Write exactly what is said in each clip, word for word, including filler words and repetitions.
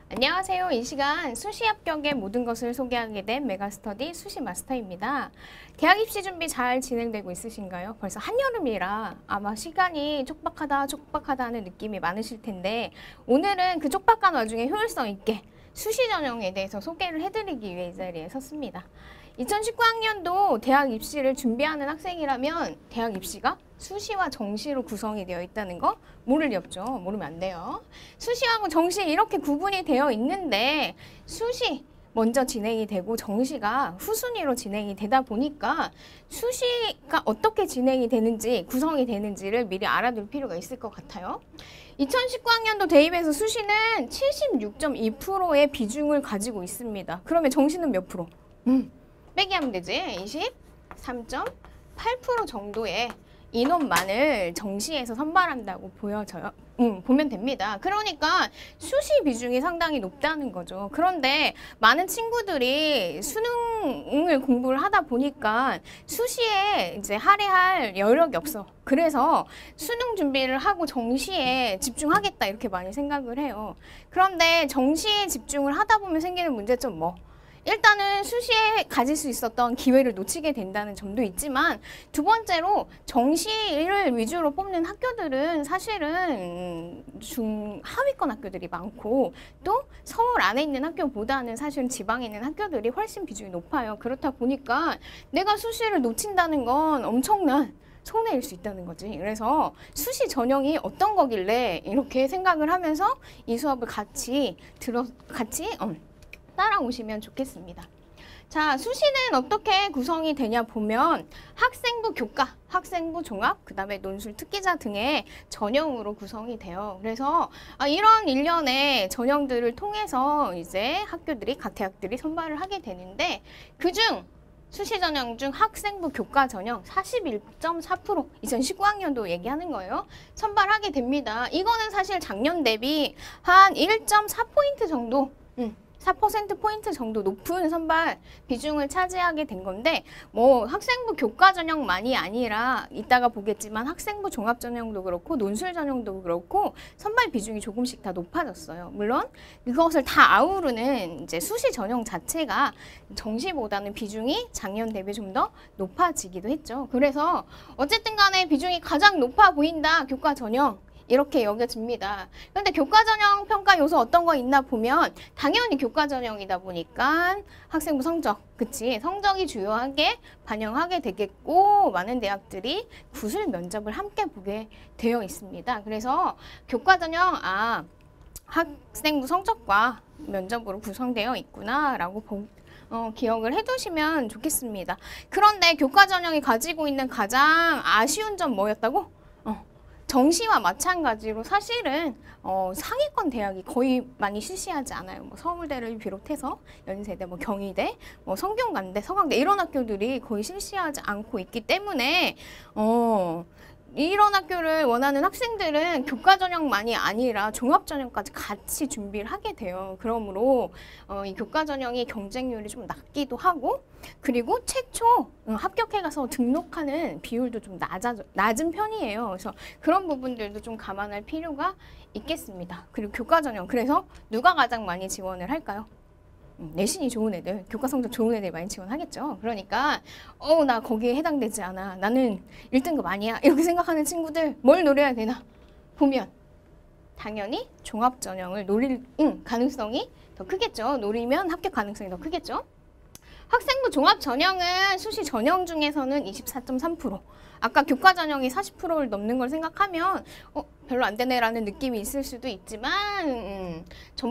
안녕하세요. 이 시간 수시 합격의 모든 것을 소개하게 된 메가스터디 수시 마스터입니다. 대학 입시 준비 잘 진행되고 있으신가요? 벌써 한여름이라 아마 시간이 촉박하다 촉박하다 하는 느낌이 많으실 텐데 오늘은 그 촉박한 와중에 효율성 있게 수시 전형에 대해서 소개를 해드리기 위해 이 자리에 섰습니다. 이천십구 학년도 대학 입시를 준비하는 학생이라면 대학 입시가 수시와 정시로 구성이 되어 있다는 거 모를 리 없죠. 모르면 안 돼요. 수시하고 정시 이렇게 구분이 되어 있는데 수시 먼저 진행이 되고 정시가 후순위로 진행이 되다 보니까 수시가 어떻게 진행이 되는지 구성이 되는지를 미리 알아둘 필요가 있을 것 같아요. 이천십구 학년도 대입에서 수시는 칠십육 점 이 퍼센트의 비중을 가지고 있습니다. 그러면 정시는 몇 프로? 음, 빼기 하면 되지. 이십삼 점 팔 퍼센트 정도의 인원만을 정시에서 선발한다고 보여져요. 음, 보면 됩니다. 그러니까 수시 비중이 상당히 높다는 거죠. 그런데 많은 친구들이 수능을 공부를 하다 보니까 수시에 이제 할애할 여력이 없어. 그래서 수능 준비를 하고 정시에 집중하겠다 이렇게 많이 생각을 해요. 그런데 정시에 집중을 하다 보면 생기는 문제점 뭐? 일단은 수시에 가질 수 있었던 기회를 놓치게 된다는 점도 있지만 두 번째로 정시를 위주로 뽑는 학교들은 사실은 중하위권 학교들이 많고 또 서울 안에 있는 학교보다는 사실은 지방에 있는 학교들이 훨씬 비중이 높아요. 그렇다 보니까 내가 수시를 놓친다는 건 엄청난 손해일 수 있다는 거지. 그래서 수시 전형이 어떤 거길래 이렇게 생각을 하면서 이 수업을 같이 들어 같이 어, 따라오시면 좋겠습니다. 자, 수시는 어떻게 구성이 되냐 보면 학생부 교과, 학생부 종합, 그 다음에 논술 특기자 등의 전형으로 구성이 돼요. 그래서 이런 일련의 전형들을 통해서 이제 학교들이, 각 대학들이 선발을 하게 되는데 그중 수시 전형 중 학생부 교과 전형 사십일 점 사 퍼센트 이천십구 학년도 얘기하는 거예요. 선발하게 됩니다. 이거는 사실 작년 대비 한 일 점 사 포인트 정도 음. 사 퍼센트 포인트 정도 높은 선발 비중을 차지하게 된 건데 뭐 학생부 교과 전형만이 아니라 이따가 보겠지만 학생부 종합 전형도 그렇고 논술 전형도 그렇고 선발 비중이 조금씩 다 높아졌어요. 물론 이것을 다 아우르는 이제 수시 전형 자체가 정시보다는 비중이 작년 대비 좀 더 높아지기도 했죠. 그래서 어쨌든 간에 비중이 가장 높아 보인다 교과 전형 이렇게 여겨집니다. 그런데 교과 전형 평가 요소 어떤 거 있나 보면 당연히 교과 전형이다 보니까 학생부 성적, 그치? 성적이 주요하게 반영하게 되겠고 많은 대학들이 구술 면접을 함께 보게 되어 있습니다. 그래서 교과 전형, 아, 학생부 성적과 면접으로 구성되어 있구나 라고 보, 어, 기억을 해두시면 좋겠습니다. 그런데 교과 전형이 가지고 있는 가장 아쉬운 점 뭐였다고? 정시와 마찬가지로 사실은 어, 상위권 대학이 거의 많이 실시하지 않아요. 뭐 서울대를 비롯해서 연세대, 뭐 경희대, 뭐 성균관대, 서강대 이런 학교들이 거의 실시하지 않고 있기 때문에 어, 이런 학교를 원하는 학생들은 교과 전형만이 아니라 종합 전형까지 같이 준비를 하게 돼요. 그러므로 어, 이 교과 전형이 경쟁률이 좀 낮기도 하고 그리고 최초 합격해 가서 등록하는 비율도 좀 낮아, 낮은 편이에요. 그래서 그런 부분들도 좀 감안할 필요가 있겠습니다. 그리고 교과 전형, 그래서 누가 가장 많이 지원을 할까요? 내신이 좋은 애들, 교과 성적 좋은 애들 많이 지원하겠죠. 그러니까 어, 나 거기에 해당되지 않아. 나는 일 등급 아니야. 이렇게 생각하는 친구들 뭘 노려야 되나? 보면 당연히 종합 전형을 노릴 응, 가능성이 더 크겠죠. 노리면 합격 가능성이 더 크겠죠. 학생부 종합 전형은 수시 전형 중에서는 이십사 점 삼 퍼센트 아까 교과 전형이 사십 퍼센트를 넘는 걸 생각하면 어, 별로 안 되네라는 느낌이 있을 수도 있지만 음,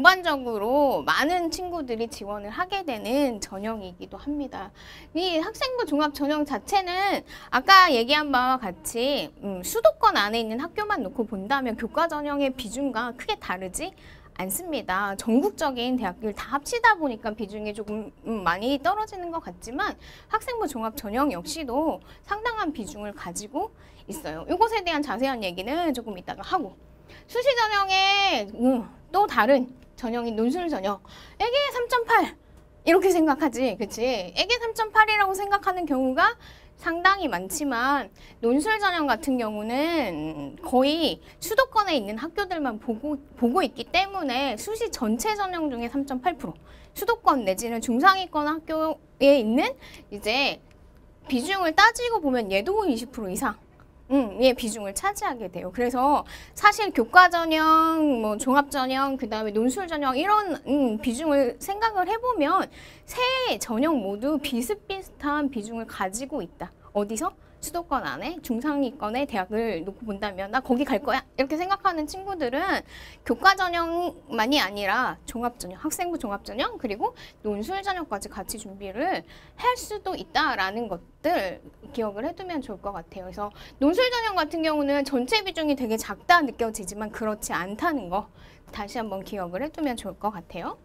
전반적으로 많은 친구들이 지원을 하게 되는 전형이기도 합니다. 이 학생부 종합 전형 자체는 아까 얘기한 바와 같이 음, 수도권 안에 있는 학교만 놓고 본다면 교과 전형의 비중과 크게 다르지 않습니다. 전국적인 대학들 다 합치다 보니까 비중이 조금 많이 떨어지는 것 같지만 학생부 종합 전형 역시도 상당한 비중을 가지고 있어요. 이것에 대한 자세한 얘기는 조금 이따가 하고 수시 전형의 음, 또 다른 전형인 논술 전형 에게 삼 점 팔 이렇게 생각하지, 그치? 에게 삼 점 팔이라고 생각하는 경우가 상당히 많지만 논술 전형 같은 경우는 거의 수도권에 있는 학교들만 보고, 보고 있기 때문에 수시 전체 전형 중에 삼 점 팔 퍼센트 수도권 내지는 중상위권 학교에 있는 이제 비중을 따지고 보면 얘도 이십 퍼센트 이상 음, 의 비중을 차지하게 돼요. 그래서 사실 교과 전형, 뭐 종합 전형, 그 다음에 논술 전형 이런 음, 비중을 생각을 해보면 세 전형 모두 비슷비슷한 비중을 가지고 있다. 어디서? 수도권 안에 중상위권의 대학을 놓고 본다면 나 거기 갈 거야 이렇게 생각하는 친구들은 교과 전형만이 아니라 종합 전형, 학생부 종합 전형 그리고 논술 전형까지 같이 준비를 할 수도 있다라는 것들 기억을 해두면 좋을 것 같아요. 그래서 논술 전형 같은 경우는 전체 비중이 되게 작다 느껴지지만 그렇지 않다는 거 다시 한번 기억을 해두면 좋을 것 같아요.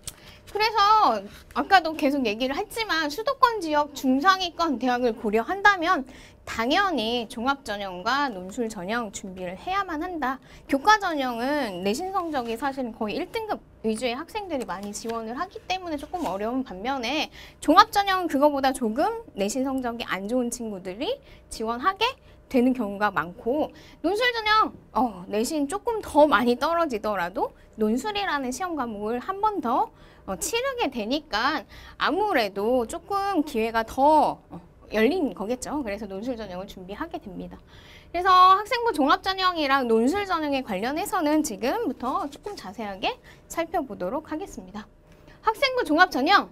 그래서 아까도 계속 얘기를 했지만 수도권 지역 중상위권 대학을 고려한다면 당연히 종합전형과 논술전형 준비를 해야만 한다. 교과전형은 내신 성적이 사실 거의 일 등급 위주의 학생들이 많이 지원을 하기 때문에 조금 어려운 반면에 종합전형은 그거보다 조금 내신 성적이 안 좋은 친구들이 지원하게 되는 경우가 많고 논술전형 어, 내신 조금 더 많이 떨어지더라도 논술이라는 시험 과목을 한 번 더 어, 치르게 되니까 아무래도 조금 기회가 더 어, 열린 거겠죠. 그래서 논술 전형을 준비하게 됩니다. 그래서 학생부 종합 전형이랑 논술 전형에 관련해서는 지금부터 조금 자세하게 살펴보도록 하겠습니다. 학생부 종합 전형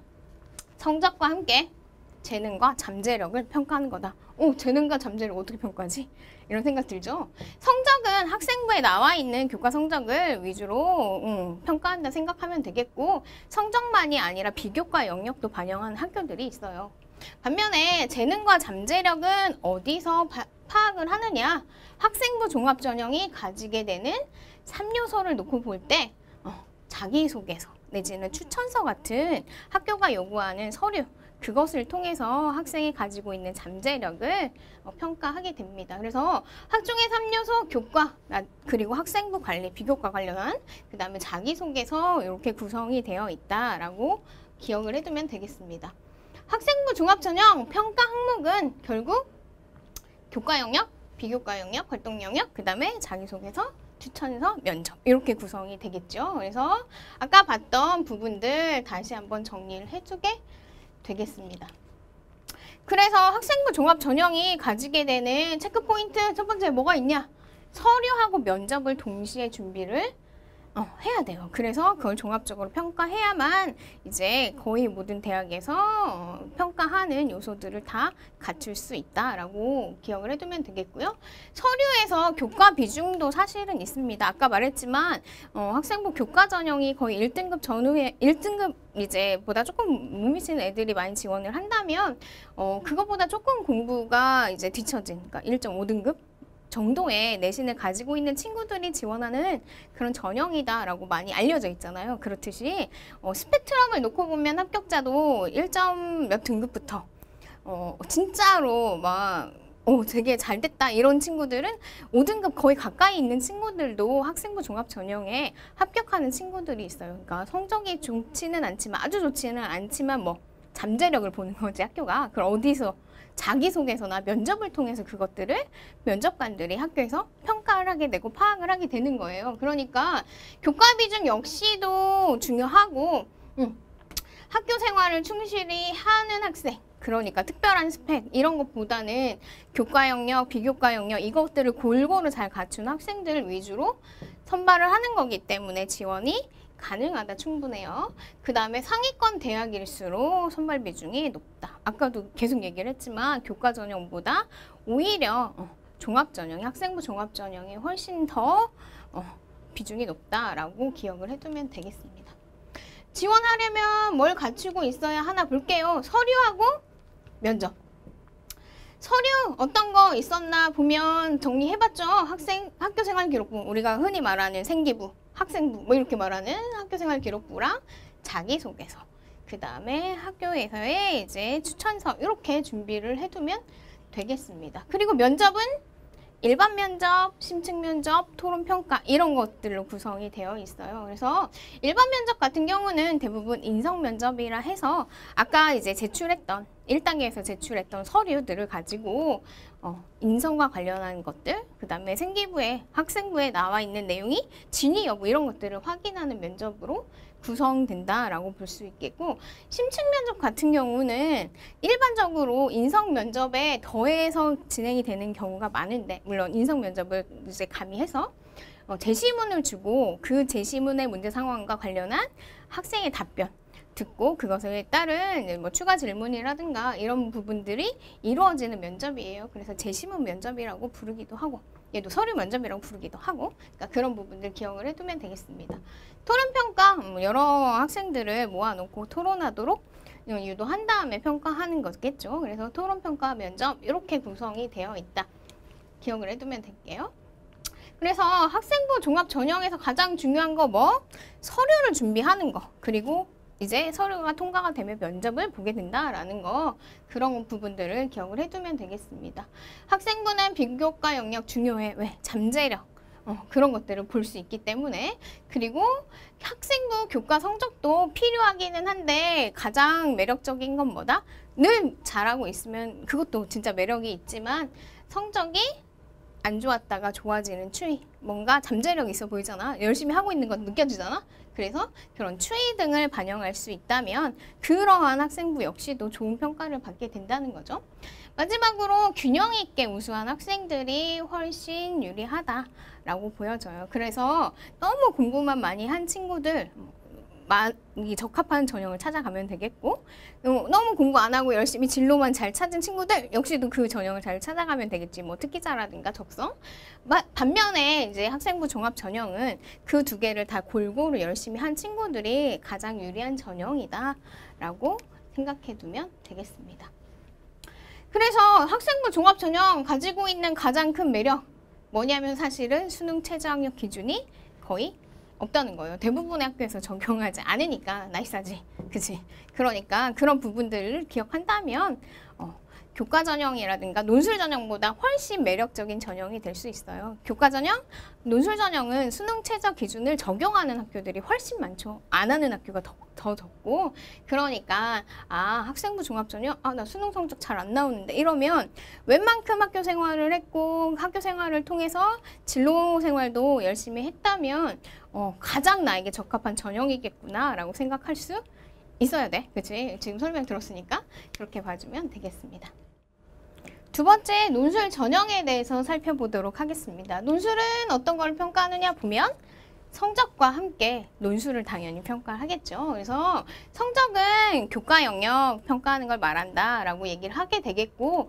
성적과 함께 재능과 잠재력을 평가하는 거다. 오, 재능과 잠재력 어떻게 평가하지? 이런 생각 들죠? 성적은 학생부에 나와 있는 교과 성적을 위주로 음, 평가한다 생각하면 되겠고 성적만이 아니라 비교과 영역도 반영한 학교들이 있어요. 반면에 재능과 잠재력은 어디서 바, 파악을 하느냐? 학생부 종합전형이 가지게 되는 삼 요소를 놓고 볼 때 어, 자기소개서 내지는 추천서 같은 학교가 요구하는 서류 그것을 통해서 학생이 가지고 있는 잠재력을 어, 평가하게 됩니다. 그래서 학종의 삼 요소 교과 그리고 학생부 관리 비교과 관련한 그 다음에 자기소개서 이렇게 구성이 되어 있다라고 기억을 해두면 되겠습니다. 학생부 종합전형 평가 항목은 결국 교과 영역, 비교과 영역, 활동 영역, 그 다음에 자기소개서, 추천서, 면접 이렇게 구성이 되겠죠. 그래서 아까 봤던 부분들 다시 한번 정리를 해주게 되겠습니다. 그래서 학생부 종합 전형이 가지게 되는 체크 포인트 첫 번째 뭐가 있냐? 서류하고 면접을 동시에 준비를 어, 해야 돼요. 그래서 그걸 종합적으로 평가해야만 이제 거의 모든 대학에서 어, 평가하는 요소들을 다 갖출 수 있다라고 기억을 해두면 되겠고요. 서류에서 교과 비중도 사실은 있습니다. 아까 말했지만 어, 학생부 교과 전형이 거의 일 등급 전후에 일 등급 이제 보다 조금 못 미치는 애들이 많이 지원을 한다면 어, 그것보다 조금 공부가 이제 뒤처진 그러니까 일 점 오 등급 정도의 내신을 가지고 있는 친구들이 지원하는 그런 전형이다라고 많이 알려져 있잖아요. 그렇듯이 어, 스펙트럼을 놓고 보면 합격자도 일 점 몇 등급부터 어, 진짜로 막 어, 되게 잘 됐다 이런 친구들은 오 등급 거의 가까이 있는 친구들도 학생부 종합 전형에 합격하는 친구들이 있어요. 그러니까 성적이 좋지는 않지만 아주 좋지는 않지만 뭐 잠재력을 보는 거지 학교가. 그걸 어디서 자기소개서나 면접을 통해서 그것들을 면접관들이 학교에서 평가를 하게 되고 파악을 하게 되는 거예요. 그러니까 교과 비중 역시도 중요하고 음, 학교 생활을 충실히 하는 학생 그러니까 특별한 스펙 이런 것보다는 교과 영역, 비교과 영역 이것들을 골고루 잘 갖춘 학생들 위주로 선발을 하는 거기 때문에 지원이 가능하다 충분해요. 그 다음에 상위권 대학일수록 선발 비중이 높다. 아까도 계속 얘기를 했지만 교과 전형보다 오히려 어, 종합 전형이 학생부 종합 전형이 훨씬 더 어, 비중이 높다라고 기억을 해두면 되겠습니다. 지원하려면 뭘 갖추고 있어야 하나 볼게요. 서류하고 면접. 서류 어떤 거 있었나 보면 정리해봤죠. 학생 학교생활기록부 우리가 흔히 말하는 생기부, 학생부 뭐 이렇게 말하는 학교생활기록부랑 자기소개서. 그 다음에 학교에서의 이제 추천서 이렇게 준비를 해두면 되겠습니다. 그리고 면접은 일반 면접, 심층 면접, 토론 평가 이런 것들로 구성이 되어 있어요. 그래서 일반 면접 같은 경우는 대부분 인성 면접이라 해서 아까 이제 제출했던 일 단계에서 제출했던 서류들을 가지고 어, 인성과 관련한 것들, 그 다음에 생기부에, 학생부에 나와 있는 내용이 진위 여부 이런 것들을 확인하는 면접으로 구성된다라고 볼 수 있겠고, 심층 면접 같은 경우는 일반적으로 인성 면접에 더해서 진행이 되는 경우가 많은데, 물론 인성 면접을 이제 가미해서 어, 제시문을 주고 그 제시문의 문제 상황과 관련한 학생의 답변 듣고 그것에 따른 뭐 추가 질문이라든가 이런 부분들이 이루어지는 면접이에요. 그래서 제시문 면접이라고 부르기도 하고, 얘도 서류 면접이라고 부르기도 하고, 그러니까 그런 부분들 기억을 해두면 되겠습니다. 토론평가, 여러 학생들을 모아놓고 토론하도록 유도한 다음에 평가하는 거겠죠. 그래서 토론평가 면접 이렇게 구성이 되어 있다. 기억을 해두면 될게요. 그래서 학생부 종합 전형에서 가장 중요한 거 뭐? 서류를 준비하는 거, 그리고 이제 서류가 통과가 되면 면접을 보게 된다라는 거, 그런 부분들을 기억을 해두면 되겠습니다. 학생부는 비교과 영역 중요해. 왜? 잠재력. 어, 그런 것들을 볼 수 있기 때문에. 그리고 학생부 교과 성적도 필요하기는 한데 가장 매력적인 건 뭐다? 늘 잘하고 있으면 그것도 진짜 매력이 있지만 성적이 안 좋았다가 좋아지는 추이, 뭔가 잠재력이 있어 보이잖아. 열심히 하고 있는 건 느껴지잖아. 그래서 그런 추이 등을 반영할 수 있다면 그러한 학생부 역시도 좋은 평가를 받게 된다는 거죠. 마지막으로 균형 있게 우수한 학생들이 훨씬 유리하다라고 보여져요. 그래서 너무 공부만 많이 한 친구들, 이 적합한 전형을 찾아가면 되겠고, 너무 공부 안 하고 열심히 진로만 잘 찾은 친구들 역시도 그 전형을 잘 찾아가면 되겠지. 뭐 특기자라든가 적성. 반면에 이제 학생부 종합 전형은 그 두 개를 다 골고루 열심히 한 친구들이 가장 유리한 전형이다라고 생각해 두면 되겠습니다. 그래서 학생부 종합 전형 가지고 있는 가장 큰 매력 뭐냐면 사실은 수능 최저학력 기준이 거의 없다는 거예요. 대부분의 학교에서 적용하지 않으니까 나이스하지. 그치? 그러니까 그런 부분들을 기억한다면 어, 교과 전형이라든가 논술 전형보다 훨씬 매력적인 전형이 될 수 있어요. 교과 전형, 논술 전형은 수능 최저 기준을 적용하는 학교들이 훨씬 많죠. 안 하는 학교가 더, 더 적고, 그러니까 아 학생부 종합 전형, 아 나 수능 성적 잘 안 나오는데 이러면 웬만큼 학교 생활을 했고 학교 생활을 통해서 진로 생활도 열심히 했다면 어, 가장 나에게 적합한 전형이겠구나 라고 생각할 수 있어야 돼. 그치? 지금 설명 들었으니까 그렇게 봐주면 되겠습니다. 두 번째, 논술 전형에 대해서 살펴보도록 하겠습니다. 논술은 어떤 걸 평가하느냐 보면 성적과 함께 논술을 당연히 평가하겠죠. 그래서 성적은 교과 영역 평가하는 걸 말한다 라고 얘기를 하게 되겠고,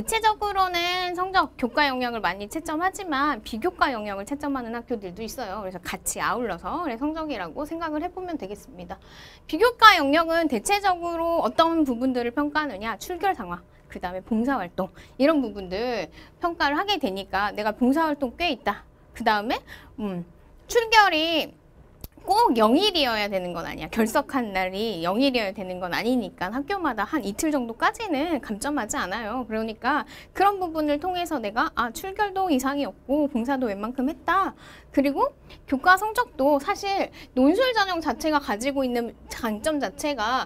대체적으로는 성적, 교과 영역을 많이 채점하지만 비교과 영역을 채점하는 학교들도 있어요. 그래서 같이 아울러서 성적이라고 생각을 해보면 되겠습니다. 비교과 영역은 대체적으로 어떤 부분들을 평가하느냐, 출결 상황, 그 다음에 봉사활동, 이런 부분들 평가를 하게 되니까 내가 봉사활동 꽤 있다. 그 다음에 음, 출결이 꼭 영일이어야 되는 건 아니야. 결석한 날이 영일이어야 되는 건 아니니까 학교마다 한 이틀 정도까지는 감점하지 않아요. 그러니까 그런 부분을 통해서 내가 아 출결도 이상이 없고 봉사도 웬만큼 했다. 그리고 교과 성적도 사실 논술 전형 자체가 가지고 있는 장점 자체가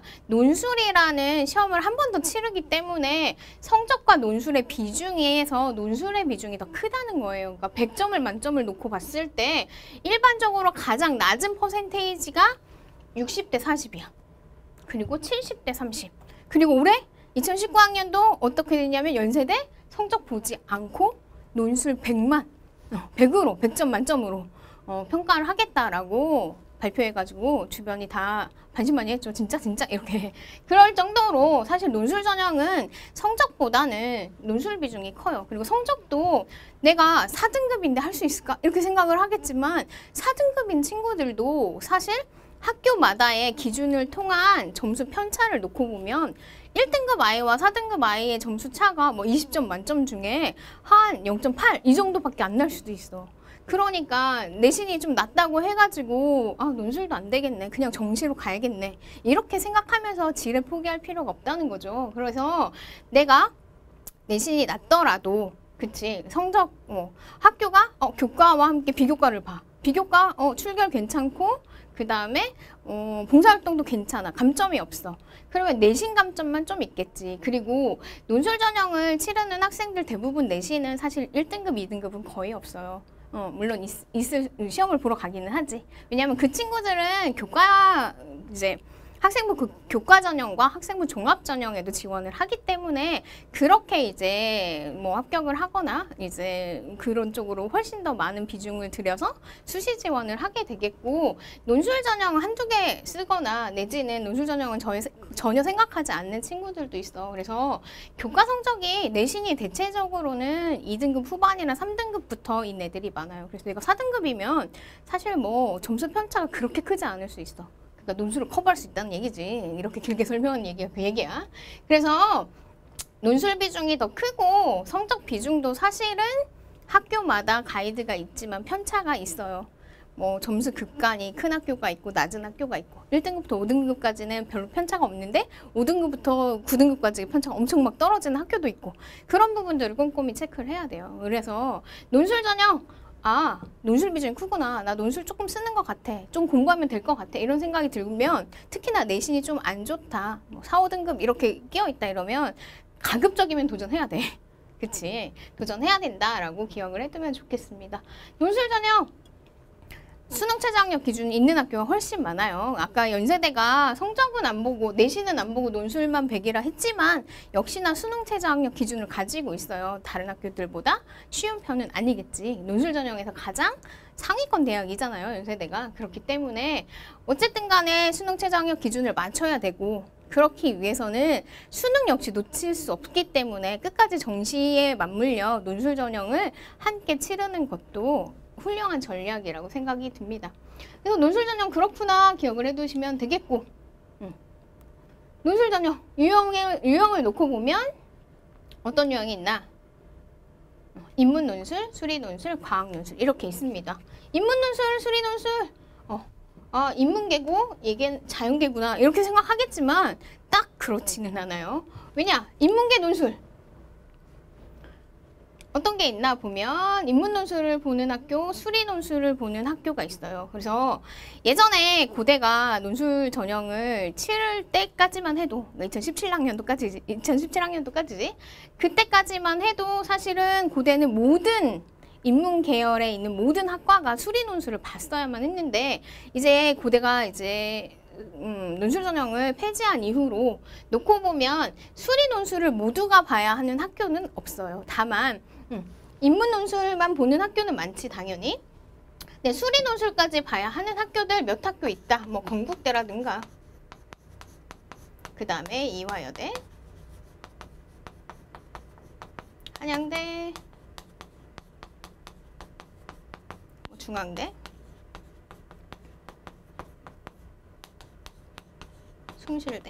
논술이라는 시험을 한 번 더 치르기 때문에 성적과 논술의 비중에서 논술의 비중이 더 크다는 거예요. 그러니까 백 점을 만점을 놓고 봤을 때 일반적으로 가장 낮은 퍼센테이지가 육십 대 사십이야. 그리고 칠십 대 삼십. 그리고 올해 이천십구 학년도 어떻게 되냐면 연세대 성적 보지 않고 논술 백만, 어, 백으로, 백 점 만점으로 어, 평가를 하겠다라고 발표해가지고 주변이 다 반신반의했죠. 진짜 진짜 이렇게. 그럴 정도로 사실 논술 전형은 성적보다는 논술 비중이 커요. 그리고 성적도 내가 사 등급인데 할 수 있을까? 이렇게 생각을 하겠지만 사 등급인 친구들도 사실 학교마다의 기준을 통한 점수 편차를 놓고 보면 일 등급 아이와 사 등급 아이의 점수 차가 뭐 이십 점 만점 중에 한 영 점 팔 이 정도밖에 안 날 수도 있어. 그러니까 내신이 좀 낮다고 해가지고 아 논술도 안 되겠네, 그냥 정시로 가야겠네, 이렇게 생각하면서 질을 포기할 필요가 없다는 거죠. 그래서 내가 내신이 낮더라도 그치 성적 뭐 학교가 어, 교과와 함께 비교과를 봐. 비교과 어, 출결 괜찮고 그 다음에 어, 봉사활동도 괜찮아. 감점이 없어. 그러면 내신 감점만 좀 있겠지. 그리고 논술 전형을 치르는 학생들 대부분 내신은 사실 일 등급, 이 등급은 거의 없어요. 어, 물론 있, 있을, 시험을 보러 가기는 하지. 왜냐하면 그 친구들은 교과 이제 학생부 그 교과 전형과 학생부 종합 전형에도 지원을 하기 때문에 그렇게 이제 뭐 합격을 하거나 이제 그런 쪽으로 훨씬 더 많은 비중을 들여서 수시 지원을 하게 되겠고, 논술 전형 한두 개 쓰거나 내지는 논술 전형은 저희, 전혀 생각하지 않는 친구들도 있어. 그래서 교과 성적이 내신이 대체적으로는 이 등급 후반이나 삼 등급부터인 애들이 많아요. 그래서 내가 사 등급이면 사실 뭐 점수 편차가 그렇게 크지 않을 수 있어. 그러니까 논술을 커버할 수 있다는 얘기지. 이렇게 길게 설명한 얘기가 그 얘기야. 그래서 논술 비중이 더 크고 성적 비중도 사실은 학교마다 가이드가 있지만 편차가 있어요. 뭐 점수 급간이 큰 학교가 있고 낮은 학교가 있고, 일 등급부터 오 등급까지는 별로 편차가 없는데 오 등급부터 구 등급까지 편차가 엄청 막 떨어지는 학교도 있고, 그런 부분들을 꼼꼼히 체크를 해야 돼요. 그래서 논술 전형, 아, 논술 비중이 크구나. 나 논술 조금 쓰는 것 같아. 좀 공부하면 될 것 같아. 이런 생각이 들면, 특히나 내신이 좀 안 좋다. 뭐 사, 오 등급 이렇게 끼어있다 이러면 가급적이면 도전해야 돼. 그치? 도전해야 된다라고 기억을 해두면 좋겠습니다. 논술 전형! 수능 최저 학력 기준이 있는 학교가 훨씬 많아요. 아까 연세대가 성적은 안 보고 내신은 안 보고 논술만 백이라 했지만 역시나 수능 최저 학력 기준을 가지고 있어요. 다른 학교들보다 쉬운 편은 아니겠지. 논술 전형에서 가장 상위권 대학이잖아요, 연세대가. 그렇기 때문에 어쨌든 간에 수능 최저 학력 기준을 맞춰야 되고, 그렇기 위해서는 수능 역시 놓칠 수 없기 때문에 끝까지 정시에 맞물려 논술 전형을 함께 치르는 것도 훌륭한 전략이라고 생각이 듭니다. 그래서 논술 전형 그렇구나 기억을 해두시면 되겠고, 음. 논술 전형 유형을, 유형을 놓고 보면 어떤 유형이 있나? 인문 논술, 수리 논술, 과학 논술 이렇게 있습니다. 인문 논술, 수리 논술, 어, 아 인문계고 이게 자연계구나 이렇게 생각하겠지만 딱 그렇지는 않아요. 왜냐? 인문계 논술 어떤 게 있나 보면 인문 논술을 보는 학교, 수리 논술을 보는 학교가 있어요. 그래서 예전에 고대가 논술 전형을 치를 때까지만 해도, 이천십칠 학년도까지, 이천십칠 학년도까지지? 그때까지만 해도 사실은 고대는 모든 인문 계열에 있는 모든 학과가 수리 논술을 봤어야만 했는데, 이제 고대가 이제 음, 논술 전형을 폐지한 이후로 놓고 보면 수리 논술을 모두가 봐야 하는 학교는 없어요. 다만 음, 인문 논술만 보는 학교는 많지 당연히. 네, 수리 논술까지 봐야 하는 학교들 몇 학교 있다. 뭐 건국대라든가, 그 다음에 이화여대, 한양대, 뭐 중앙대, 숭실대,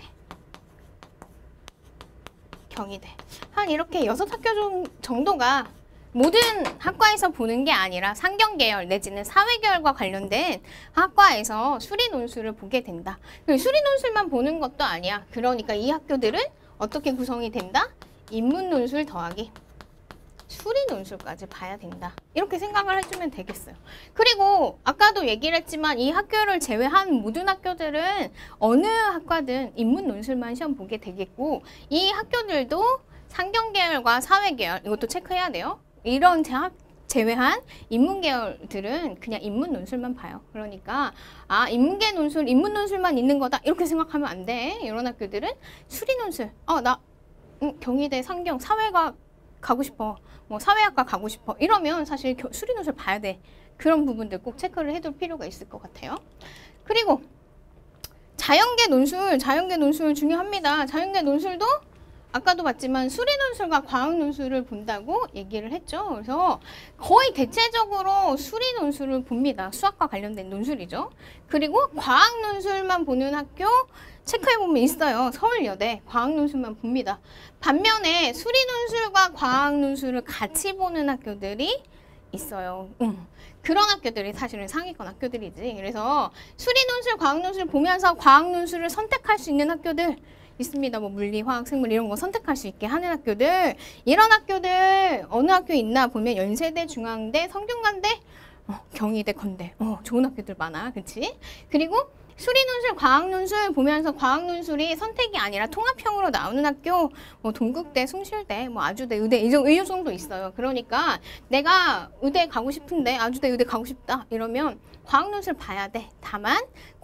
경희대, 한 이렇게 여섯 학교 정도가 모든 학과에서 보는 게 아니라 상경계열 내지는 사회계열과 관련된 학과에서 수리 논술을 보게 된다. 수리 논술만 보는 것도 아니야. 그러니까 이 학교들은 어떻게 구성이 된다? 인문 논술 더하기 수리 논술까지 봐야 된다. 이렇게 생각을 해주면 되겠어요. 그리고 아까도 얘기를 했지만 이 학교를 제외한 모든 학교들은 어느 학과든 인문 논술만 시험 보게 되겠고, 이 학교들도 상경계열과 사회계열 이것도 체크해야 돼요. 이런 제학 제외한 인문계열들은 그냥 인문 논술만 봐요. 그러니까 아 인문계 논술, 인문 논술만 있는 거다 이렇게 생각하면 안 돼. 이런 학교들은 수리 논술, 어 나 음, 경희대 상경 사회과학 가고 싶어, 뭐 사회학과 가고 싶어 이러면 사실 겨, 수리 논술 봐야 돼. 그런 부분들 꼭 체크를 해둘 필요가 있을 것 같아요. 그리고 자연계 논술, 자연계 논술 중요합니다. 자연계 논술도 아까도 봤지만 수리 논술과 과학 논술을 본다고 얘기를 했죠. 그래서 거의 대체적으로 수리 논술을 봅니다. 수학과 관련된 논술이죠. 그리고 과학 논술만 보는 학교 체크해보면 있어요. 서울여대 과학 논술만 봅니다. 반면에 수리 논술과 과학 논술을 같이 보는 학교들이 있어요. 음. 그런 학교들이 사실은 상위권 학교들이지. 그래서 수리 논술, 과학 논술 보면서 과학 논술을 선택할 수 있는 학교들 있습니다. 뭐 물리, 화학, 생물 이런 거 선택할 수 있게 하는 학교들, 이런 학교들 어느 학교에 있나 보면 연세대, 중앙대, 성균관대, 어, 경희대, 건대. 어, 좋은 학교들 많아. 그치? 그리고 수리논술, 과학논술 보면서 과학논술이 선택이 아니라 통합형으로 나오는 학교, 뭐 동국대, 숭실대, 뭐 아주대, 의대 이 정도, 이 정도 있어요. 그러니까 내가 의대 가고 싶은데 아주대, 의대 가고 싶다 이러면 과학논술 봐야 돼. 다만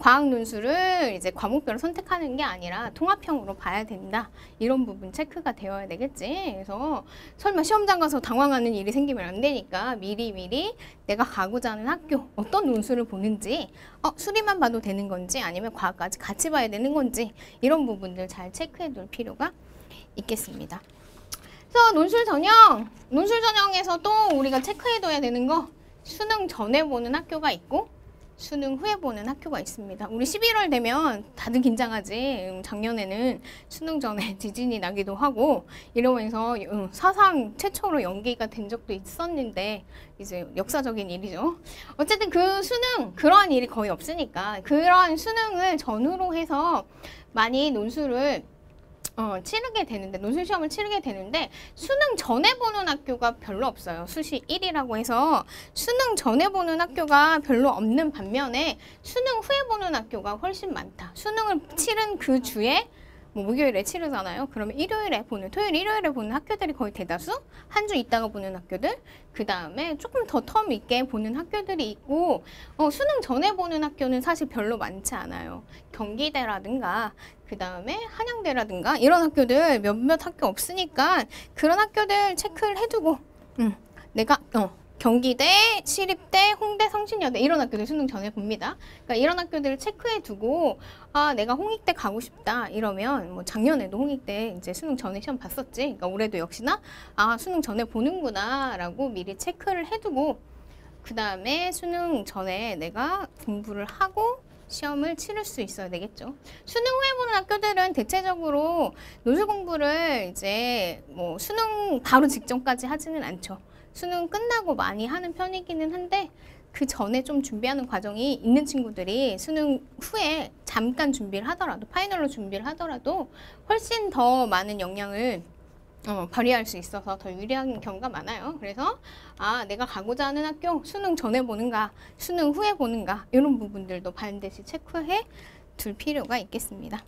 과학논술을 이제 과목별로 선택하는 게 아니라 통합형으로 봐야 된다. 이런 부분 체크가 되어야 되겠지. 그래서 설마 시험장 가서 당황하는 일이 생기면 안 되니까 미리 미리 내가 가고자 하는 학교 어떤 논술을 보는지, 어, 수리만 봐도 되는 건지 아니면 과학까지 같이 봐야 되는 건지 이런 부분들 잘 체크해 둘 필요가 있겠습니다. 그래서 논술 전형, 논술 전형에서 또 우리가 체크해 둬야 되는 거, 수능 전에 보는 학교가 있고 수능 후에 보는 학교가 있습니다. 우리 십일월 되면 다들 긴장하지. 작년에는 수능 전에 지진이 나기도 하고 이러면서 사상 최초로 연기가 된 적도 있었는데 이제 역사적인 일이죠. 어쨌든 그 수능, 그러한 일이 거의 없으니까 그런 수능을 전후로 해서 많이 논술을 어, 치르게 되는데, 논술 시험을 치르게 되는데 수능 전에 보는 학교가 별로 없어요. 수시 일이라고 해서 수능 전에 보는 학교가 별로 없는 반면에 수능 후에 보는 학교가 훨씬 많다. 수능을 치른 그 주에 뭐 목요일에 치르잖아요. 그러면 일요일에 보는, 토요일, 일요일에 보는 학교들이 거의 대다수, 한 주 있다가 보는 학교들, 그 다음에 조금 더 텀 있게 보는 학교들이 있고, 어, 수능 전에 보는 학교는 사실 별로 많지 않아요. 경기대라든가 그 다음에 한양대라든가 이런 학교들 몇몇 학교 없으니까 그런 학교들 체크를 해두고, 음, 내가 어 경기대, 시립대, 홍대, 성신여대 이런 학교들 수능 전에 봅니다. 그러니까 이런 학교들을 체크해 두고, 아, 내가 홍익대 가고 싶다 이러면, 뭐 작년에도 홍익대 이제 수능 전에 시험 봤었지. 그러니까 올해도 역시나 아, 수능 전에 보는구나라고 미리 체크를 해두고, 그 다음에 수능 전에 내가 공부를 하고 시험을 치를 수 있어야 되겠죠. 수능 후에 보는 학교들은 대체적으로 논술 공부를 이제 뭐 수능 바로 직전까지 하지는 않죠. 수능 끝나고 많이 하는 편이기는 한데 그 전에 좀 준비하는 과정이 있는 친구들이 수능 후에 잠깐 준비를 하더라도, 파이널로 준비를 하더라도 훨씬 더 많은 역량을 어, 발휘할 수 있어서 더 유리한 경우가 많아요. 그래서 아, 내가 가고자 하는 학교 수능 전에 보는가, 수능 후에 보는가 이런 부분들도 반드시 체크해 둘 필요가 있겠습니다.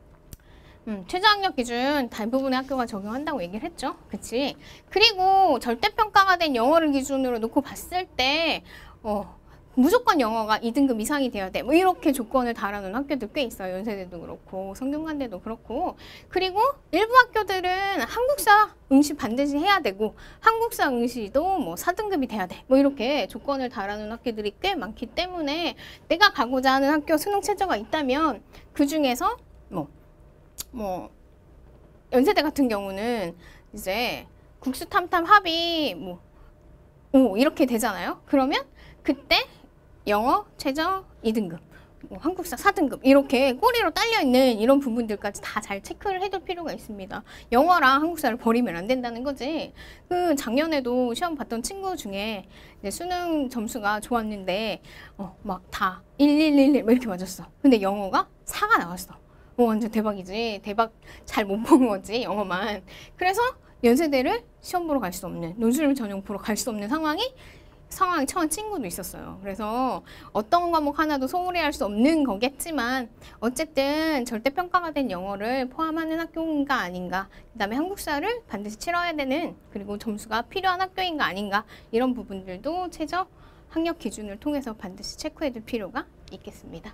음, 최저학력 기준 대부분의 학교가 적용한다고 얘기를 했죠. 그치? 그리고 절대평가가 된 영어를 기준으로 놓고 봤을 때 어, 무조건 영어가 이 등급 이상이 돼야 돼. 뭐 이렇게 조건을 달아놓은 학교들 꽤 있어요. 연세대도 그렇고 성균관대도 그렇고. 그리고 일부 학교들은 한국사 응시 반드시 해야 되고 한국사 응시도 뭐 사 등급이 돼야 돼. 뭐 이렇게 조건을 달아놓은 학교들이 꽤 많기 때문에 내가 가고자 하는 학교 수능 최저가 있다면 그 중에서 뭐 뭐 연세대 같은 경우는 이제 국수탐탐 합이 뭐 오, 이렇게 되잖아요. 그러면 그때 영어 최저 이 등급, 뭐 한국사 사 등급 이렇게 꼬리로 딸려있는 이런 부분들까지 다 잘 체크를 해둘 필요가 있습니다. 영어랑 한국사를 버리면 안 된다는 거지. 그 작년에도 시험 봤던 친구 중에 이제 수능 점수가 좋았는데 어, 막 다 일일일일 이렇게 맞았어. 근데 영어가 사가 나왔어. 어, 완전 대박이지. 대박 잘 못 본 거지, 영어만. 그래서 연세대를 시험 보러 갈 수 없는, 논술 전형 보러 갈 수 없는 상황이 상황에 처한 친구도 있었어요. 그래서 어떤 과목 하나도 소홀히 할 수 없는 거겠지만 어쨌든 절대평가가 된 영어를 포함하는 학교인가 아닌가, 그 다음에 한국사를 반드시 치러야 되는, 그리고 점수가 필요한 학교인가 아닌가 이런 부분들도 최저 학력 기준을 통해서 반드시 체크해둘 필요가 있겠습니다.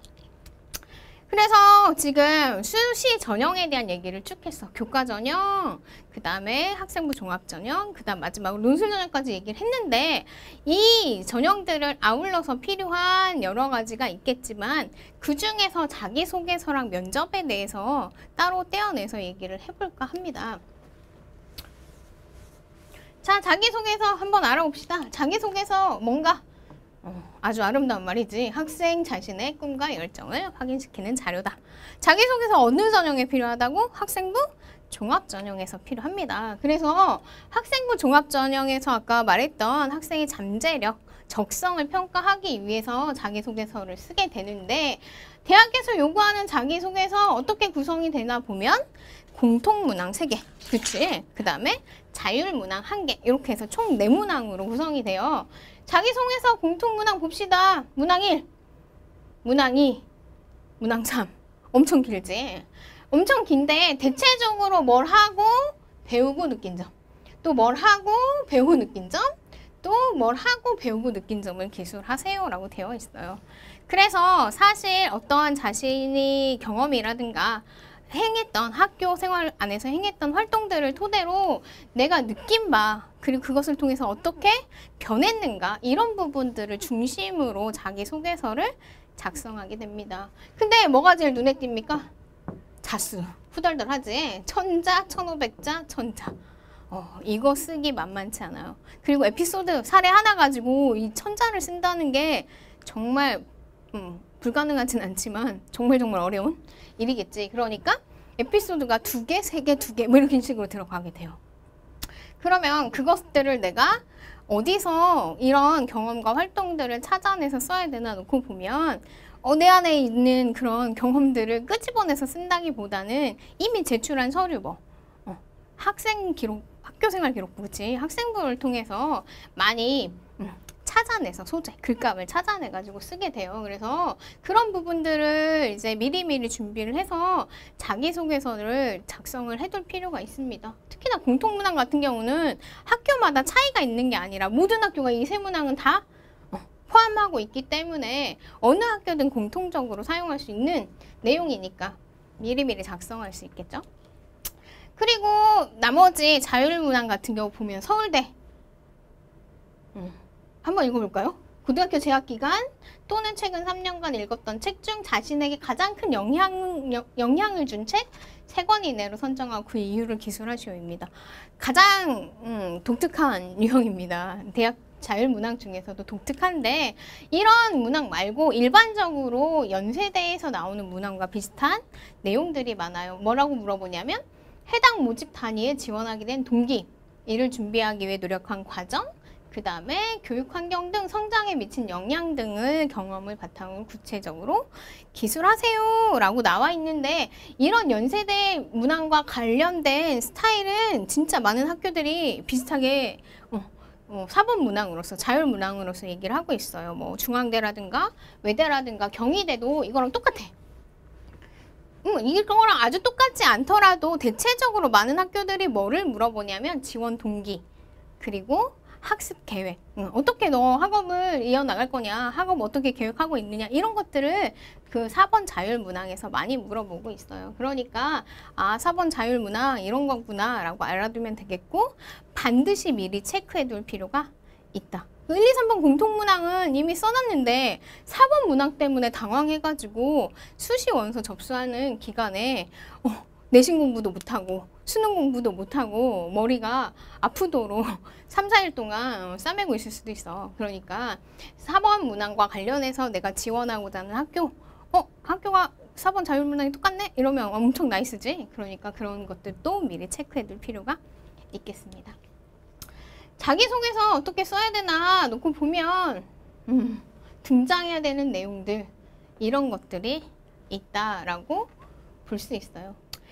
그래서 지금 수시 전형에 대한 얘기를 쭉 했어. 교과 전형, 그 다음에 학생부 종합 전형, 그 다음 마지막으로 논술 전형까지 얘기를 했는데 이 전형들을 아울러서 필요한 여러 가지가 있겠지만 그 중에서 자기소개서랑 면접에 대해서 따로 떼어내서 얘기를 해볼까 합니다. 자, 자기소개서 한번 알아봅시다. 자기소개서 뭔가? 어, 아주 아름다운 말이지. 학생 자신의 꿈과 열정을 확인시키는 자료다. 자기소개서 어느 전형에 필요하다고? 학생부 종합전형에서 필요합니다. 그래서 학생부 종합전형에서 아까 말했던 학생의 잠재력, 적성을 평가하기 위해서 자기소개서를 쓰게 되는데 대학에서 요구하는 자기소개서 어떻게 구성이 되나 보면 공통문항 세 개, 그치? 그 다음에 자율문항 한 개 이렇게 해서 총 네 문항으로 구성이 돼요. 자기소개서 공통문항 봅시다. 문항 일, 문항 이, 문항 삼. 엄청 길지? 엄청 긴데 대체적으로 뭘 하고 배우고 느낀 점, 또 뭘 하고 배우고 느낀 점, 또 뭘 하고 배우고 느낀 점을 기술하세요 라고 되어 있어요. 그래서 사실 어떠한 자신이 경험이라든가 행했던 학교 생활 안에서 행했던 활동들을 토대로 내가 느낀 바, 그리고 그것을 통해서 어떻게 변했는가, 이런 부분들을 중심으로 자기소개서를 작성하게 됩니다. 근데 뭐가 제일 눈에 띕니까? 자수. 후덜덜 하지? 천자, 천오백 자, 천자. 어, 이거 쓰기 만만치 않아요. 그리고 에피소드 사례 하나 가지고 이 천자를 쓴다는 게 정말 음, 불가능하진 않지만 정말 정말 어려운 일이겠지. 그러니까 에피소드가 두 개, 세 개, 두 개 뭐 이렇게 식으로 들어가게 돼요. 그러면 그것들을 내가 어디서 이런 경험과 활동들을 찾아내서 써야 되나 놓고 보면 어, 내 안에 있는 그런 경험들을 끄집어내서 쓴다기보다는 이미 제출한 서류 뭐 어, 학생 기록, 학교생활 기록부, 그치? 학생부를 통해서 많이 음, 찾아내서 소재, 글감을 찾아내가지고 쓰게 돼요. 그래서 그런 부분들을 이제 미리미리 준비를 해서 자기소개서를 작성을 해둘 필요가 있습니다. 특히나 공통문항 같은 경우는 학교마다 차이가 있는 게 아니라 모든 학교가 이 세 문항은 다 포함하고 있기 때문에 어느 학교든 공통적으로 사용할 수 있는 내용이니까 미리미리 작성할 수 있겠죠. 그리고 나머지 자율문항 같은 경우 보면 서울대 음, 한번 읽어볼까요? 고등학교 재학기간 또는 최근 삼 년간 읽었던 책 중 자신에게 가장 큰 영향, 영향을 준 책 세 권 이내로 선정하고 그 이유를 기술하시오입니다. 가장 음, 독특한 유형입니다. 대학 자율문항 중에서도 독특한데 이런 문항 말고 일반적으로 연세대에서 나오는 문항과 비슷한 내용들이 많아요. 뭐라고 물어보냐면 해당 모집 단위에 지원하게 된 동기, 이를 준비하기 위해 노력한 과정, 그 다음에 교육 환경 등 성장에 미친 영향 등을 경험을 바탕으로 구체적으로 기술하세요 라고 나와 있는데 이런 연세대 문항과 관련된 스타일은 진짜 많은 학교들이 비슷하게 어, 어, 사법 문항으로서, 자율 문항으로서 얘기를 하고 있어요. 뭐 중앙대라든가 외대라든가 경희대도 이거랑 똑같아. 음, 이거랑 아주 똑같지 않더라도 대체적으로 많은 학교들이 뭐를 물어보냐면 지원 동기, 그리고 학습 계획, 응, 어떻게 너 학업을 이어나갈 거냐, 학업 어떻게 계획하고 있느냐, 이런 것들을 그 사 번 자율문항에서 많이 물어보고 있어요. 그러니까 아, 사 번 자율문항 이런 거구나 라고 알아두면 되겠고 반드시 미리 체크해 둘 필요가 있다. 일, 이, 삼 번 공통문항은 이미 써놨는데 사 번 문항 때문에 당황해가지고 수시 원서 접수하는 기간에 어, 내신 공부도 못하고 수능 공부도 못하고 머리가 아프도록 삼, 사 일 동안 싸매고 있을 수도 있어. 그러니까 사 번 문항과 관련해서 내가 지원하고자 하는 학교, 어? 학교가 사 번 자율문항이 똑같네? 이러면 엄청 나이스지? 그러니까 그런 것들도 미리 체크해둘 필요가 있겠습니다. 자기소개서 어떻게 써야 되나 놓고 보면 음, 등장해야 되는 내용들, 이런 것들이 있다라고 볼 수 있어요.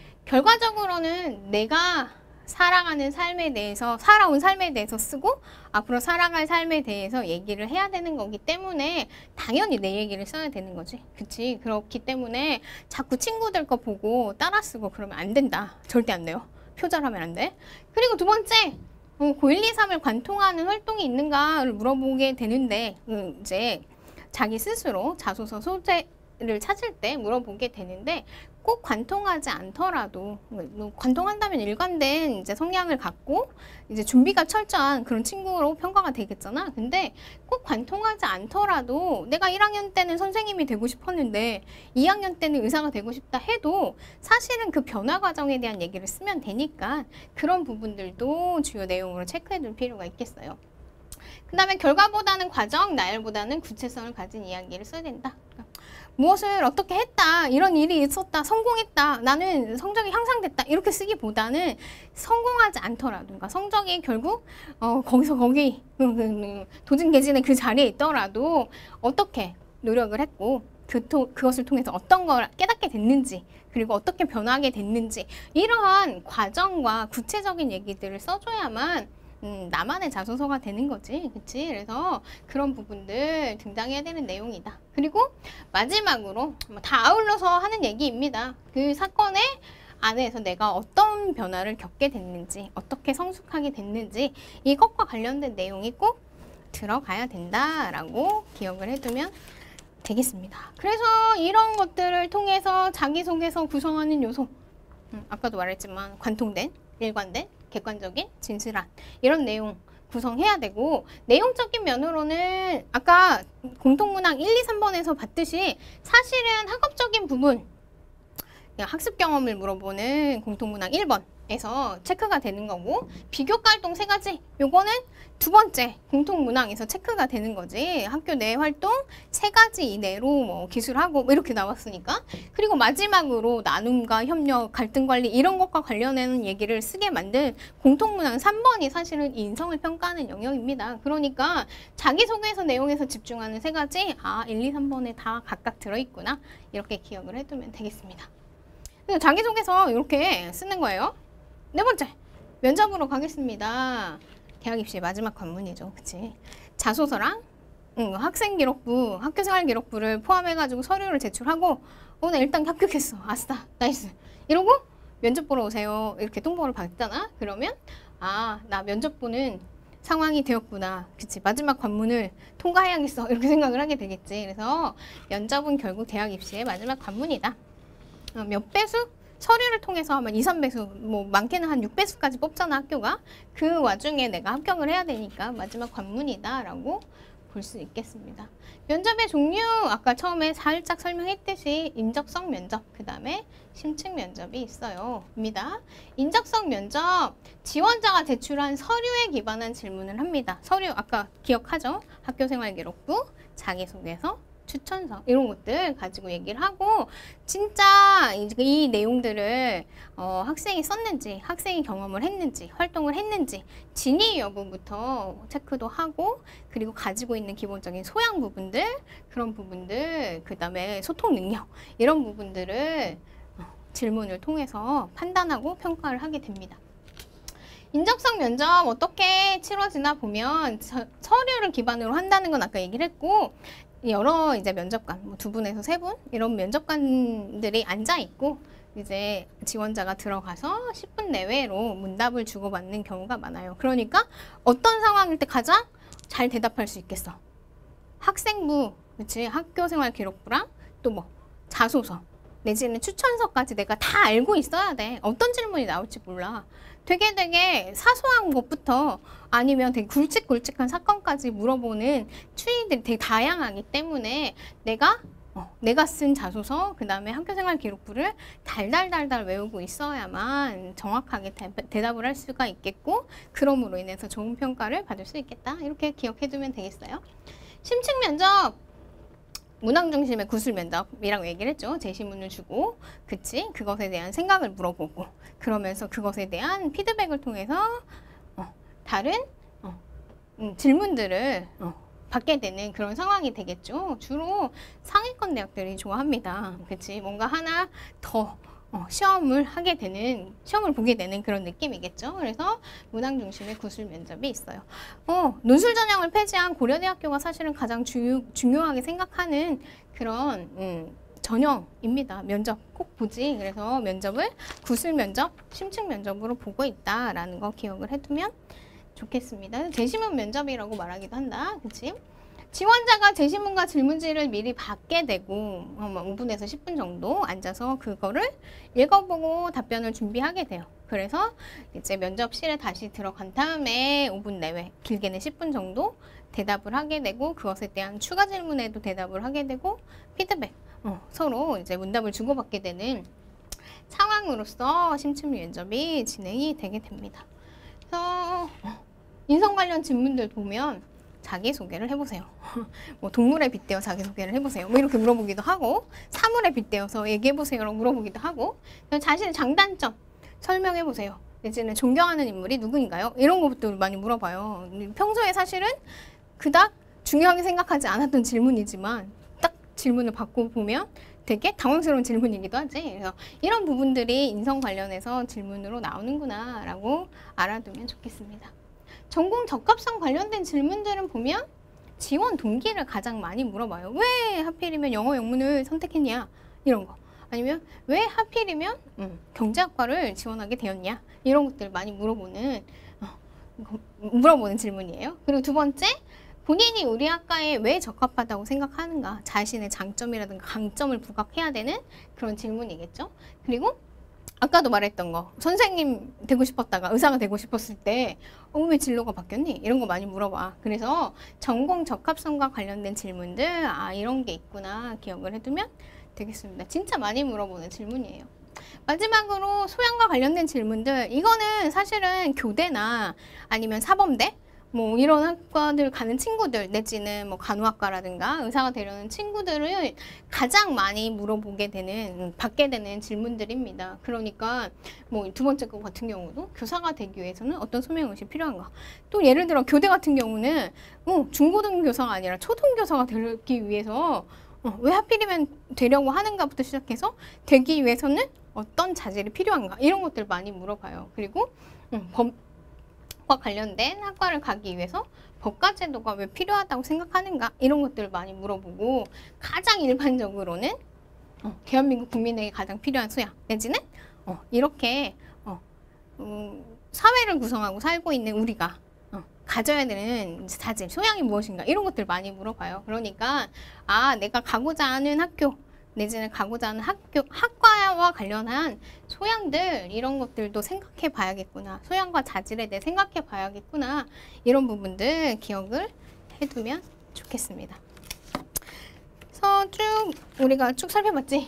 결과적으로는 내가 살아가는 삶에 대해서, 살아온 삶에 대해서 쓰고 앞으로 살아갈 삶에 대해서 얘기를 해야 되는 거기 때문에 당연히 내 얘기를 써야 되는 거지. 그치? 그렇기 때문에 자꾸 친구들 거 보고 따라 쓰고 그러면 안 된다. 절대 안 돼요. 표절하면 안 돼. 그리고 두 번째, 어, 고 일, 이, 삼을 관통하는 활동이 있는가를 물어보게 되는데 음, 이제 자기 스스로 자소서 소재를 찾을 때 물어보게 되는데 꼭 관통하지 않더라도, 관통한다면 일관된 이제 성향을 갖고 이제 준비가 철저한 그런 친구로 평가가 되겠잖아. 근데 꼭 관통하지 않더라도 내가 일 학년 때는 선생님이 되고 싶었는데 이 학년 때는 의사가 되고 싶다 해도 사실은 그 변화 과정에 대한 얘기를 쓰면 되니까 그런 부분들도 주요 내용으로 체크해 둘 필요가 있겠어요. 그 다음에 결과보다는 과정, 나열보다는 구체성을 가진 이야기를 써야 된다. 무엇을 어떻게 했다, 이런 일이 있었다, 성공했다, 나는 성적이 향상됐다, 이렇게 쓰기보다는 성공하지 않더라도, 그러니까 성적이 결국 어, 거기서 거기 도진개진의 그 자리에 있더라도 어떻게 노력을 했고 그, 토, 그것을 통해서 어떤 걸 깨닫게 됐는지, 그리고 어떻게 변하게 됐는지, 이러한 과정과 구체적인 얘기들을 써줘야만 음, 나만의 자소서가 되는 거지. 그치? 그래서 그런 부분들 등장해야 되는 내용이다. 그리고 마지막으로 다 아울러서 하는 얘기입니다. 그 사건의 안에서 내가 어떤 변화를 겪게 됐는지, 어떻게 성숙하게 됐는지 이것과 관련된 내용이 꼭 들어가야 된다라고 기억을 해두면 되겠습니다. 그래서 이런 것들을 통해서 자기소개서 구성하는 요소, 음, 아까도 말했지만 관통된, 일관된, 객관적인, 진실한 이런 내용 구성해야 되고, 내용적인 면으로는 아까 공통문항 일, 이, 삼 번에서 봤듯이 사실은 학업적인 부분, 학습 경험을 물어보는 공통문항 일 번에서 체크가 되는 거고, 비교과 활동 세 가지, 요거는 두 번째 공통문항에서 체크가 되는 거지. 학교 내 활동 세 가지 이내로 뭐 기술하고 뭐 이렇게 나왔으니까. 그리고 마지막으로 나눔과 협력, 갈등 관리 이런 것과 관련된 얘기를 쓰게 만든 공통문항 삼 번이 사실은 인성을 평가하는 영역입니다. 그러니까 자기소개서 내용에서 집중하는 세 가지, 아, 일, 이, 삼 번에 다 각각 들어있구나. 이렇게 기억을 해두면 되겠습니다. 그래서 자기소개서 이렇게 쓰는 거예요. 네 번째, 면접으로 가겠습니다. 대학 입시 마지막 관문이죠. 그치? 자소서랑 응, 학생기록부, 학교생활기록부를 포함해가지고 서류를 제출하고, 오늘 일단 합격했어. 아싸, 나이스. 이러고 면접 보러 오세요. 이렇게 통보를 받잖아? 그러면 아, 나 면접 보는 상황이 되었구나. 그치? 마지막 관문을 통과해야겠어. 이렇게 생각을 하게 되겠지. 그래서 면접은 결국 대학 입시의 마지막 관문이다. 어, 몇 배수? 서류를 통해서 하면 이, 삼 배수, 뭐 많게는 한 육 배수까지 뽑잖아, 학교가. 그 와중에 내가 합격을 해야 되니까 마지막 관문이다 라고 볼 수 있겠습니다. 면접의 종류, 아까 처음에 살짝 설명했듯이 인적성 면접, 그 다음에 심층 면접이 있어요. 입니다. 인적성 면접, 지원자가 제출한 서류에 기반한 질문을 합니다. 서류, 아까 기억하죠? 학교생활기록부, 자기소개서, 추천서 이런 것들 가지고 얘기를 하고, 진짜 이, 이 내용들을 어, 학생이 썼는지, 학생이 경험을 했는지, 활동을 했는지 진위 여부부터 체크도 하고, 그리고 가지고 있는 기본적인 소양 부분들, 그런 부분들, 그 다음에 소통 능력 이런 부분들을 어, 질문을 통해서 판단하고 평가를 하게 됩니다. 인적성 면접 어떻게 치러지나 보면 저, 서류를 기반으로 한다는 건 아까 얘기를 했고, 여러 이제 면접관, 뭐 두 분에서 세 분 이런 면접관들이 앉아 있고, 이제 지원자가 들어가서 십 분 내외로 문답을 주고받는 경우가 많아요. 그러니까 어떤 상황일 때 가장 잘 대답할 수 있겠어? 학생부, 그치? 학교생활기록부랑 또 뭐 자소서 내지는 추천서까지 내가 다 알고 있어야 돼. 어떤 질문이 나올지 몰라. 되게 되게 사소한 것부터 아니면 되게 굵직굵직한 사건까지 물어보는 추이들이 되게 다양하기 때문에 내가 어, 내가 쓴 자소서, 그 다음에 학교생활 기록부를 달달달달 외우고 있어야만 정확하게 대, 대답을 할 수가 있겠고, 그럼으로 인해서 좋은 평가를 받을 수 있겠다. 이렇게 기억해두면 되겠어요. 심층 면접, 문항 중심의 구술 면접이라고 얘기를 했죠. 제시문을 주고, 그치? 그것에 대한 생각을 물어보고, 그러면서 그것에 대한 피드백을 통해서 어, 다른 어, 음, 질문들을 어, 받게 되는 그런 상황이 되겠죠. 주로 상위권 대학들이 좋아합니다. 그치? 뭔가 하나 더 어, 시험을 하게 되는, 시험을 보게 되는 그런 느낌이겠죠. 그래서 문항 중심의 구술 면접이 있어요. 어, 논술 전형을 폐지한 고려대학교가 사실은 가장 주, 중요하게 생각하는 그런 음, 전형입니다. 면접 꼭 보지. 그래서 면접을 구술 면접, 심층 면접으로 보고 있다라는 거 기억을 해두면 좋겠습니다. 제시문 면접이라고 말하기도 한다. 그치? 지원자가 제시문과 질문지를 미리 받게 되고 오 분에서 십 분 정도 앉아서 그거를 읽어보고 답변을 준비하게 돼요. 그래서 이제 면접실에 다시 들어간 다음에 오 분 내외, 길게는 십 분 정도 대답을 하게 되고, 그것에 대한 추가 질문에도 대답을 하게 되고, 피드백, 어, 서로 이제 문답을 주고받게 되는 상황으로서 심층 면접이 진행이 되게 됩니다. 그래서 인성 관련 질문들 보면 자기소개를 해보세요. 뭐 동물에 빗대어 자기소개를 해보세요. 뭐 이렇게 물어보기도 하고, 사물에 빗대어서 얘기해보세요라고 물어보기도 하고, 자신의 장단점 설명해보세요. 내지는 존경하는 인물이 누구인가요? 이런 것도 많이 물어봐요. 평소에 사실은 그닥 중요하게 생각하지 않았던 질문이지만 딱 질문을 받고 보면 되게 당황스러운 질문이기도 하지. 그래서 이런 부분들이 인성 관련해서 질문으로 나오는구나 라고 알아두면 좋겠습니다. 전공 적합성 관련된 질문들은 보면 지원 동기를 가장 많이 물어봐요. 왜 하필이면 영어 영문을 선택했냐? 이런 거. 아니면 왜 하필이면 음, 경제학과를 지원하게 되었냐? 이런 것들 많이 물어보는 어, 물어보는 질문이에요. 그리고 두 번째, 본인이 우리 학과에 왜 적합하다고 생각하는가? 자신의 장점이라든가 강점을 부각해야 되는 그런 질문이겠죠. 그리고 아까도 말했던 거, 선생님 되고 싶었다가 의사가 되고 싶었을 때 어, 왜 진로가 바뀌었니? 이런 거 많이 물어봐. 그래서 전공 적합성과 관련된 질문들, 아 이런 게 있구나 기억을 해두면 되겠습니다. 진짜 많이 물어보는 질문이에요. 마지막으로 소양과 관련된 질문들, 이거는 사실은 교대나 아니면 사범대 뭐 이런 학과들 가는 친구들 내지는 뭐 간호학과라든가 의사가 되려는 친구들을 가장 많이 물어보게 되는 받게 되는 질문들입니다. 그러니까 뭐 두 번째 거 같은 경우도 교사가 되기 위해서는 어떤 소명의식이 필요한가. 또 예를 들어 교대 같은 경우는 어, 중고등 교사가 아니라 초등 교사가 되기 위해서 어, 왜 하필이면 되려고 하는가부터 시작해서 되기 위해서는 어떤 자질이 필요한가 이런 것들 많이 물어봐요. 그리고 음, 법 과 관련된 학과를 가기 위해서 법과 제도가 왜 필요하다고 생각하는가 이런 것들을 많이 물어보고 가장 일반적으로는 어, 대한민국 국민에게 가장 필요한 소양 내지는 어, 이렇게 어, 음, 사회를 구성하고 살고 있는 우리가 어, 가져야 되는 자질, 소양이 무엇인가 이런 것들 많이 물어봐요. 그러니까 아 내가 가고자 하는 학교 내지는 가고자 하는 학교, 학과와 관련한 소양들 이런 것들도 생각해 봐야겠구나. 소양과 자질에 대해 생각해 봐야겠구나. 이런 부분들 기억을 해두면 좋겠습니다. 그래서 쭉 우리가 쭉 살펴봤지.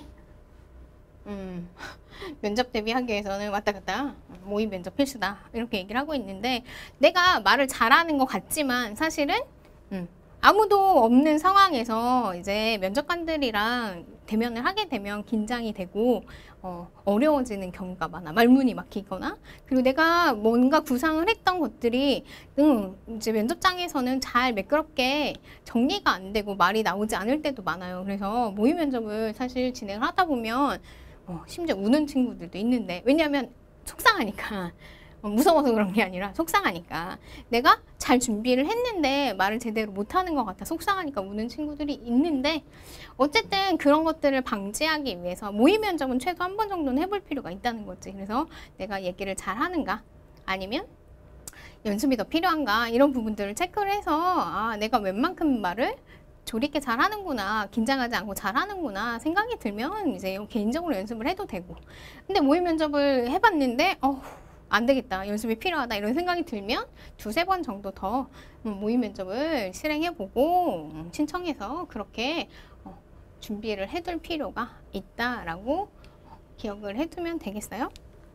음, 면접 대비하기 위해서는 왔다 갔다 모의 면접 필수다. 이렇게 얘기를 하고 있는데 내가 말을 잘하는 것 같지만 사실은 음, 아무도 없는 상황에서 이제 면접관들이랑 대면을 하게 되면 긴장이 되고 어, 어려워지는 경우가 많아. 말문이 막히거나 그리고 내가 뭔가 구상을 했던 것들이 응, 이제 면접장에서는 잘 매끄럽게 정리가 안 되고 말이 나오지 않을 때도 많아요. 그래서 모의 면접을 사실 진행을 하다 보면 어, 심지어 우는 친구들도 있는데 왜냐하면 속상하니까 무서워서 그런 게 아니라 속상하니까 내가 잘 준비를 했는데 말을 제대로 못하는 것 같아 속상하니까 우는 친구들이 있는데 어쨌든 그런 것들을 방지하기 위해서 모의 면접은 최소 한 번 정도는 해볼 필요가 있다는 거지. 그래서 내가 얘기를 잘 하는가 아니면 연습이 더 필요한가 이런 부분들을 체크를 해서 아 내가 웬만큼 말을 조리 있게 잘하는구나 긴장하지 않고 잘하는구나 생각이 들면 이제 개인적으로 연습을 해도 되고 근데 모의 면접을 해봤는데 어 안 되겠다. 연습이 필요하다. 이런 생각이 들면 두세 번 정도 더 모의 면접을 실행해보고 신청해서 그렇게 준비를 해둘 필요가 있다라고 기억을 해두면 되겠어요.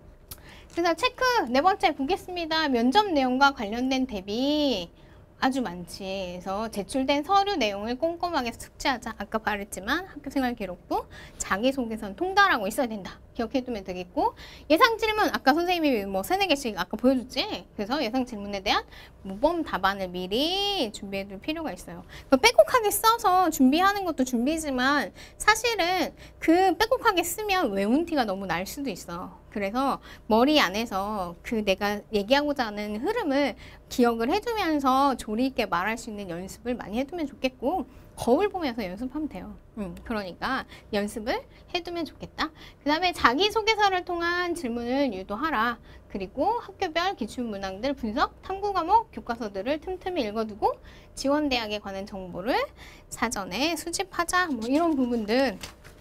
그래서 체크 네 번째 보겠습니다. 면접 내용과 관련된 대비 아주 많지. 그래서 제출된 서류 내용을 꼼꼼하게 숙지하자. 아까 말했지만 학교생활 기록부, 자기소개서는 통달하고 있어야 된다. 기억해두면 되겠고 예상 질문 아까 선생님이 뭐 세네 개씩 아까 보여줬지. 그래서 예상 질문에 대한 모범 답안을 미리 준비해둘 필요가 있어요. 빼곡하게 써서 준비하는 것도 준비지만 사실은 그 빼곡하게 쓰면 외운 티가 너무 날 수도 있어. 그래서 머리 안에서 그 내가 얘기하고자 하는 흐름을 기억을 해두면서 조리 있게 말할 수 있는 연습을 많이 해두면 좋겠고 거울 보면서 연습하면 돼요. 음, 그러니까 연습을 해두면 좋겠다. 그 다음에 자기소개서를 통한 질문을 유도하라. 그리고 학교별 기출문항들 분석, 탐구 과목, 교과서들을 틈틈이 읽어두고 지원대학에 관한 정보를 사전에 수집하자. 뭐 이런 부분들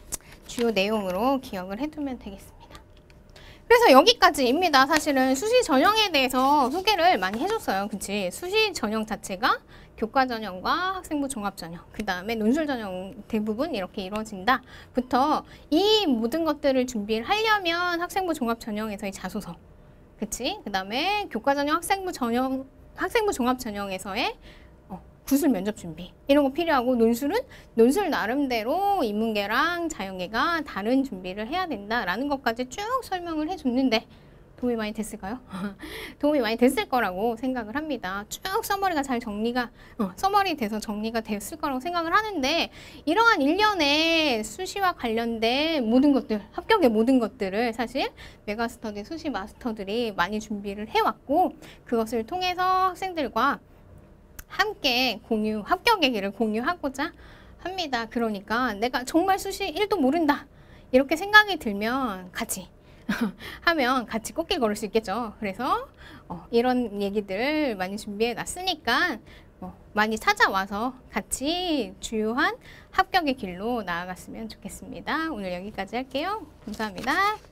주요 내용으로 기억을 해두면 되겠습니다. 그래서 여기까지입니다. 사실은 수시 전형에 대해서 소개를 많이 해줬어요. 그치? 수시 전형 자체가 교과 전형과 학생부 종합 전형, 그 다음에 논술 전형 대부분 이렇게 이루어진다. 부터 이 모든 것들을 준비를 하려면 학생부 종합 전형에서의 자소서, 그치? 그 다음에 교과 전형, 학생부 전형, 학생부 종합 전형에서의 구술 면접 준비 이런 거 필요하고 논술은 논술 나름대로 인문계랑 자연계가 다른 준비를 해야 된다라는 것까지 쭉 설명을 해줬는데 도움이 많이 됐을까요? 도움이 많이 됐을 거라고 생각을 합니다. 쭉 써머리가 잘 정리가, 어, 써머리 돼서 정리가 됐을 거라고 생각을 하는데, 이러한 일련의 수시와 관련된 모든 것들, 합격의 모든 것들을 사실 메가스터디 수시 마스터들이 많이 준비를 해왔고, 그것을 통해서 학생들과 함께 공유, 합격의 길을 공유하고자 합니다. 그러니까 내가 정말 수시 일도 모른다, 이렇게 생각이 들면 같이 하면 같이 꽃길 걸을 수 있겠죠. 그래서 어, 이런 얘기들 많이 준비해 놨으니까 어, 많이 찾아와서 같이 주요한 합격의 길로 나아갔으면 좋겠습니다. 오늘 여기까지 할게요. 감사합니다.